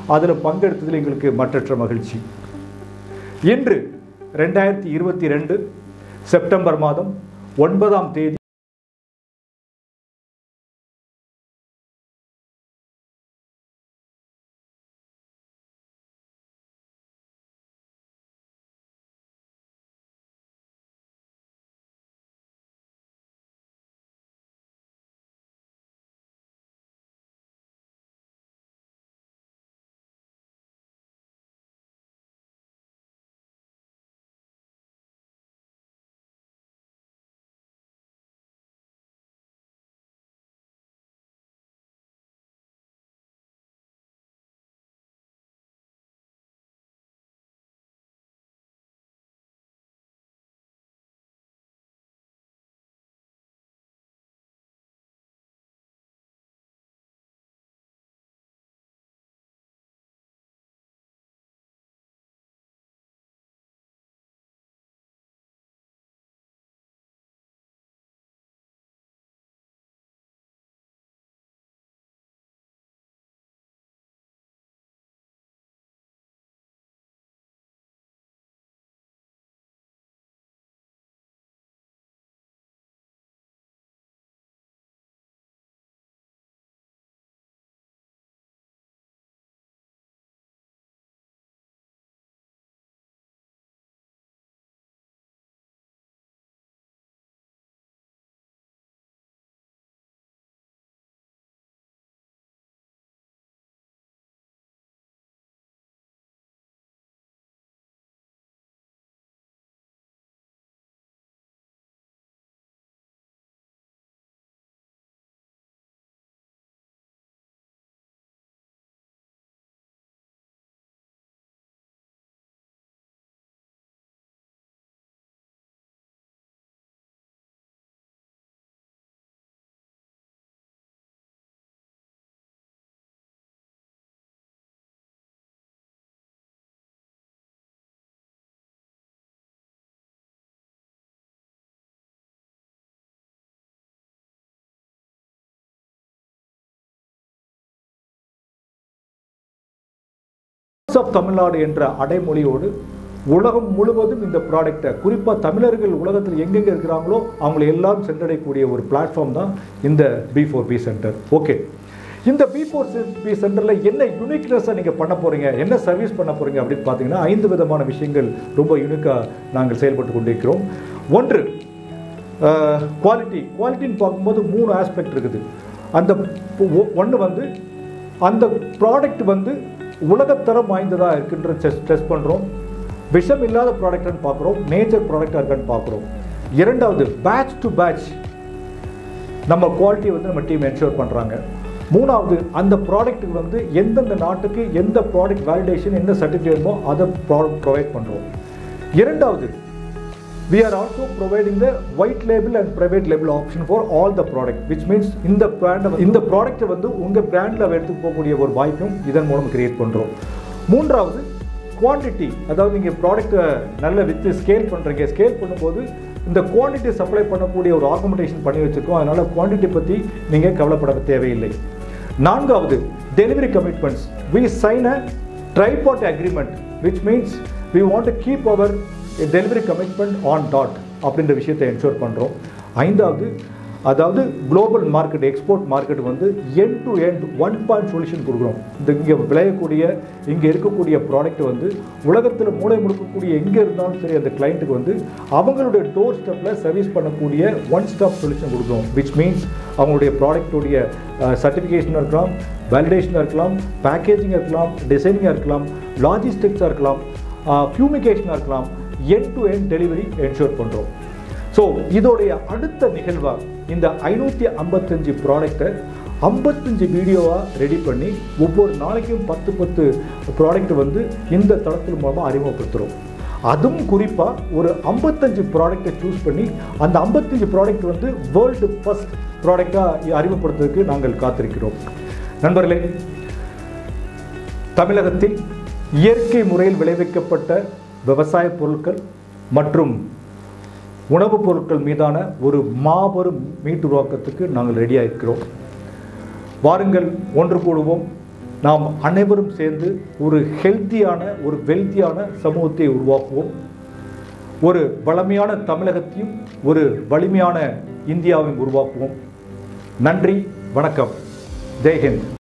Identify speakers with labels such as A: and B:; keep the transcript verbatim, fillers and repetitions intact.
A: அதில் பங்கெடுத்ததில் எங்களுக்கு மற்றற்ற மகிழ்ச்சி. இன்று ரெண்டாயிரத்தி இருபத்தி ரெண்டு செப்டம்பர் மாதம் ஒன்பதாம் தேதி ஆஃப் தமிழ்நாடு என்ற அடைமொழியோடு உலகம் முழுவதும் இந்த ப்ராடக்டை, குறிப்பாக தமிழர்கள் உலகத்தில் எங்கெங்கே இருக்கிறாங்களோ அவங்களை எல்லாம் சென்றடையக்கூடிய ஒரு பிளாட்ஃபார்ம் தான் இந்த B four B centre. Okay, இந்த பி ஃபோர் பி சென்டரில் என்ன யூனிக்னஸாக நீங்கள் பண்ண போகிறீங்க, என்ன சர்வீஸ் பண்ண போகிறீங்க அப்படின்னு பார்த்தீங்கன்னா ஐந்து விதமான விஷயங்கள் ரொம்ப யூனிக்காக நாங்கள் செயல்பட்டு கொண்டிருக்கிறோம். ஒன்று, குவாலிட்டி. குவாலிட்டின்னு பார்க்கும்போது மூணு ஆஸ்பெக்ட் இருக்குது. அந்த ஒன்று வந்து அந்த ப்ராடக்ட் வந்து உலகத்தரம் வாய்ந்ததாக இருக்குன்ற டெஸ்ட் டெஸ்ட் பண்ணுறோம். விஷம் இல்லாத ப்ராடக்ட்னு பார்க்குறோம், நேச்சர் ப்ராடக்டாக இருக்கான்னு பார்க்குறோம். இரண்டாவது, பேட்ச் டு பேட்ச் நம்ம குவாலிட்டியை வந்து நம்ம டீம் என்ஷூர் பண்ணுறாங்க. மூணாவது, அந்த ப்ராடக்ட்டுக்கு வந்து எந்தெந்த நாட்டுக்கு எந்த ப்ராடக்ட் வேலிடேஷன், எந்த சர்டிஃபிகேட்மோ அதை ப்ராடக்ட் ப்ரொவைட் பண்ணுறோம். இரண்டாவது, we are also providing the white label and private label option for all the product, which means இந்த brand இந்த ப்ராடக்ட்டை வந்து உங்கள் பிராண்டில் எடுத்து போகக்கூடிய ஒரு வாய்ப்பும் இதன் மூலம் கிரியேட் பண்ணுறோம். மூன்றாவது, குவான்டிட்டி. அதாவது நீங்கள் ப்ராடக்ட்டை நல்ல வித்து ஸ்கேல் பண்ணுறீங்க. ஸ்கேல் பண்ணும்போது இந்த குவான்டிட்டி சப்ளை பண்ணக்கூடிய ஒரு ஆர்கமெண்டேஷன் பண்ணி வச்சுருக்கோம். அதனால் குவான்டிட்டி பற்றி நீங்கள் கவலைப்பட தேவையில்லை. நான்காவது, delivery commitments. we sign a tripartite agreement, which means we want to keep our delivery commitment on dot அப்படின்ற விஷயத்தை என்ஷூர் பண்ணுறோம். ஐந்தாவது, அதாவது குளோபல் மார்க்கெட், எக்ஸ்போர்ட் மார்க்கெட் வந்து end to end one point solution கொடுக்குறோம். இந்த இங்கே விளையக்கூடிய இங்கே இருக்கக்கூடிய ப்ராடக்ட் வந்து உலகத்தில் மூளை முடுக்கக்கூடிய எங்கே இருந்தாலும் சரி அந்த கிளைண்ட்டுக்கு வந்து அவங்களுடைய டோர் ஸ்டெப்பில் சர்வீஸ் பண்ணக்கூடிய ஒன் ஸ்டாப் சொல்யூஷன் கொடுக்குறோம். விச் மீன்ஸ் அவங்களுடைய ப்ராடக்டுடைய சர்டிஃபிகேஷனாக இருக்கலாம், வேலிடேஷனாக இருக்கலாம், பேக்கேஜிங்காக இருக்கலாம், டிசைனிங்காக இருக்கலாம், லாஜிஸ்டிக்ஸாக இருக்கலாம், ஃபியூமிகேஷனாக இருக்கலாம், end to end delivery ensure பண்ணுறோம். ஸோ இதோடைய அடுத்த நிகழ்வாக இந்த ஐநூற்றி ஐம்பத்தஞ்சு ப்ராடக்டை ஐம்பத்தஞ்சு வீடியோவாக ரெடி பண்ணி ஒவ்வொரு நாளைக்கும் பத்து பத்து ப்ராடக்ட் வந்து இந்த தளத்தின் மூலமாக அறிமுகப்படுத்துகிறோம். அதுவும் குறிப்பாக ஒரு ஐம்பத்தஞ்சு ப்ராடக்டை சூஸ் பண்ணி அந்த ஐம்பத்தஞ்சு ப்ராடக்ட் வந்து வேர்ல்டு ஃபர்ஸ்ட் ப்ராடக்டாக அறிமுகப்படுத்துறதுக்கு நாங்கள் காத்திருக்கிறோம். நண்பர்களே, தமிழகத்தில் இயற்கை முறையில் விளைவிக்கப்பட்ட விவசாய பொருட்கள் மற்றும் உணவுப் பொருட்கள் மீதான ஒரு மாபெரும் மீட்டுருவாக்கத்துக்கு நாங்கள் ரெடியாக இருக்கிறோம். வாருங்கள், ஒன்று கூடுவோம். நாம் அனைவரும் சேர்ந்து ஒரு ஹெல்த்தியான ஒரு வெல்த்தியான சமூகத்தை உருவாக்குவோம். ஒரு வளமையான தமிழகத்தையும் ஒரு வலிமையான இந்தியாவையும் உருவாக்குவோம். நன்றி, வணக்கம், ஜெய் ஹிந்த்.